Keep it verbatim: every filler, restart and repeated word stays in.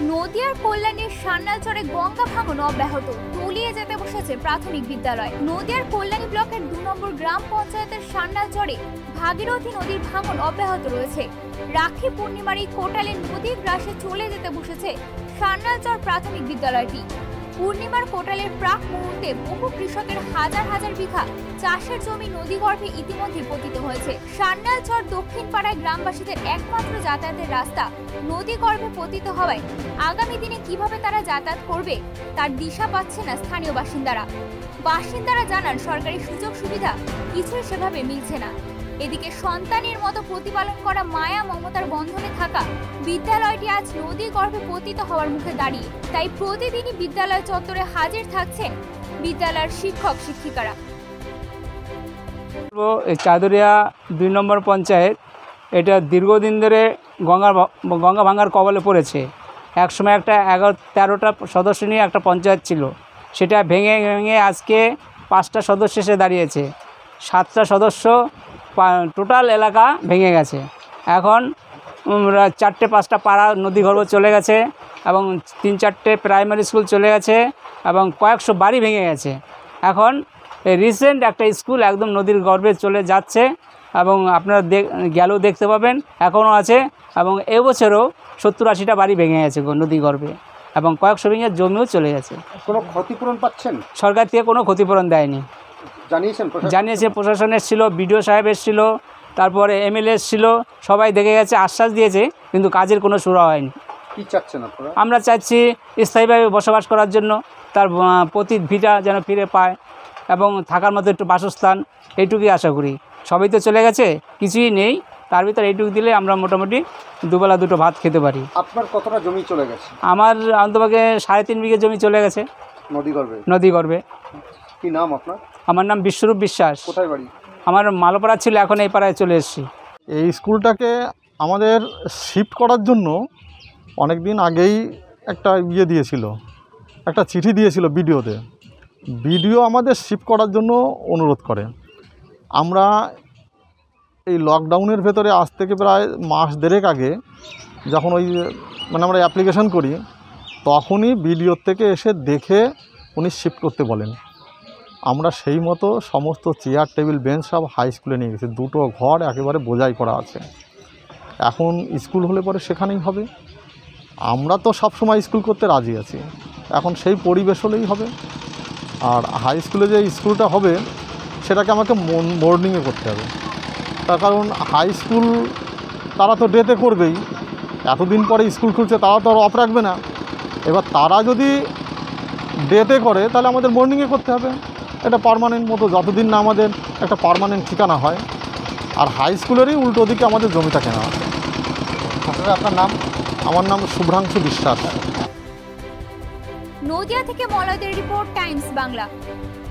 নদিয়ার কল্যাণীর সান্যালচরে গঙ্গা ভাঙন অব্যাহত, তলিয়ে যেতে বসেছে প্রাথমিক বিদ্যালয়। নদিয়ার কল্যাণী ব্লকের দু নম্বর গ্রাম পঞ্চায়েতের সান্যালচরে ভাগীরথী নদীর ভাঙন অব্যাহত রয়েছে। রাখি পূর্ণিমার এই কোটালে নদীর গ্রাসে চলে যেতে বসেছে সান্যালচর প্রাথমিক বিদ্যালয়টি। পূর্ণিমার কোটালের প্রাক মুহূর্তে বহু কৃষকের হাজার হাজার বিঘা চাষের জমি নদীগর্ভে ইতিমধ্যে পতিত হয়েছে। সান্যালচর দক্ষিণ পাড়ায় গ্রামবাসীদের একমাত্র যাতায়াতের রাস্তা নদীগর্ভে পতিত হওয়ায় আগামী দিনে কিভাবে তারা যাতায়াত করবে তার দিশা পাচ্ছে না স্থানীয় বাসিন্দারা। বাসিন্দারা জানান সরকারি সুযোগ সুবিধা কিছুই সেভাবে মিলছে না। এদিকে সন্তানের মতো প্রতিপালন করা মায়া মমতার বন্ধনে থাকা বিদ্যালয়টি আজ নদী গর্ভে পতিত হওয়ার মুখে দাঁড়িয়ে। তাই প্রতিদিনই বিদ্যালয় চত্বরে হাজির থাকছেন বিদ্যালয়ের শিক্ষক শিক্ষিকারা। চাদরিয়া দুই নম্বর পঞ্চায়েত এটা দীর্ঘদিন ধরে গঙ্গা গঙ্গা ভাঙার কবলে পড়েছে। একসময় একটা এগারো তেরোটা সদস্য নিয়ে একটা পঞ্চায়েত ছিল, সেটা ভেঙে ভেঙে আজকে পাঁচটা সদস্য এসে দাঁড়িয়েছে। সাতটা সদস্য টোটাল এলাকা ভেঙে গেছে। এখন চারটে পাঁচটা পাড়া নদীগর্ভ চলে গেছে এবং তিন চারটে প্রাইমারি স্কুল চলে গেছে এবং কয়েকশো বাড়ি ভেঙে গেছে। এখন রিসেন্ট একটা স্কুল একদম নদীর গর্ভে চলে যাচ্ছে এবং আপনারা গেলেও দেখতে পাবেন এখনও আছে এবং এবছরও সত্তর আশিটা বাড়ি ভেঙে গেছে নদী গর্ভে এবং কয়েকশো ভেঙে জমিও চলে গেছে। কোনো ক্ষতিপূরণ পাচ্ছেন? সরকার থেকে কোনো ক্ষতিপূরণ দেয়নি। জানিয়েছেন? জানিয়েছে, প্রশাসন এসেছিল, বিডিও সাহেব এসেছিল, তারপরে এমএলএ এসেছিল, সবাই দেখে গেছে, আশ্বাস দিয়েছে, কিন্তু কাজের কোনো শুরু হয়নি। কী চাচ্ছেন আপনারা? আমরা চাচ্ছি স্থায়ীভাবে বসবাস করার জন্য, তার প্রতি ভিটা যেন ফিরে পায় এবং থাকার মতো একটু বাসস্থান, এইটুকুই আশা করি। সবই তো চলে গেছে, কিছুই নেই, তার ভিতরে এইটুকু দিলে আমরা মোটামুটি দুবেলা দুটো ভাত খেতে পারি। আপনার কতটা জমি চলে গেছে? আমার অন্তপক্ষে সাড়ে তিন বিঘে জমি চলে গেছে নদীগর্ভে। নদীগর্ভে। কী নাম আপনার? আমার নাম বিশ্বরূপ বিশ্বাস। কোথায় বাড়ি? আমার মালোপাড়া ছিল, এখন এই পাড়ায় চলে এসেছি। এই স্কুলটাকে আমাদের শিফট করার জন্য অনেক দিন আগেই একটা ইয়ে দিয়েছিল, একটা চিঠি দিয়েছিল বিডিওতে। বিডিও আমাদের শিফট করার জন্য অনুরোধ করে। আমরা এই লকডাউনের ভেতরে আজ থেকে প্রায় মাস দেড়েক আগে যখন ওই মানে আমরা অ্যাপ্লিকেশন করি, তখনই বিডিওর থেকে এসে দেখে উনি শিফট করতে বলেন। আমরা সেই মতো সমস্ত চেয়ার টেবিল বেঞ্চ সব হাই স্কুলে নিয়ে গেছি। দুটো ঘর একেবারে বোঝাই করা আছে। এখন স্কুল হলে পরে সেখানেই হবে। আমরা তো সব সময় স্কুল করতে রাজি আছি, এখন সেই পরিবেশ হলেই হবে। আর হাই স্কুলে যে স্কুলটা হবে সেটাকে আমাকে মর্নিংয়ে করতে হবে, তার কারণ হাই স্কুল তারা তো ডেতে করবেই। এতদিন পরে স্কুল খুলছে, তারা তো আর অফ রাখবে না। এবার তারা যদি ডেতে করে তাহলে আমাদের মর্নিংয়ে করতে হবে। এটা পার্মানেন্ট মতো, যতদিন না আমাদের একটা পার্মানেন্ট ঠিকানা হয়। আর হাই স্কুলেরই উল্টো দিকে আমাদের জমিটা কেনা আছে। আপনার নাম? আমার নাম শুভ্রাংশু বিশ্বাস। নদিয়া থেকে মলয়দের রিপোর্ট, টাইমস বাংলা।